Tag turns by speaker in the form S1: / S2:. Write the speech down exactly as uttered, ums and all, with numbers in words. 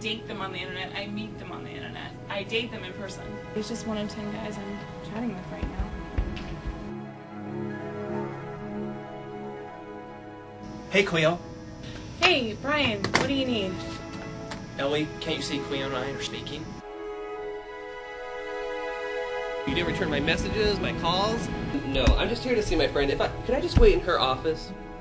S1: date them on the internet. I meet them on the internet. I date them in person. He's just one of ten guys I'm chatting with right now.
S2: Hey, Cleo.
S1: Hey, Brian, what do you need?
S2: Ellie, can't you see Cleo and I are speaking?
S3: You didn't return my messages, my calls? No, I'm just here to see my friend. If I could I just wait in her office?